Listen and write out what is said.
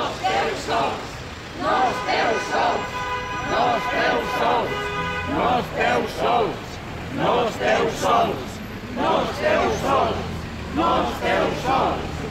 esteu sols, no esteu sols, no esteu sols, no esteu sols, no esteu sols, no esteu sols, no esteu sols.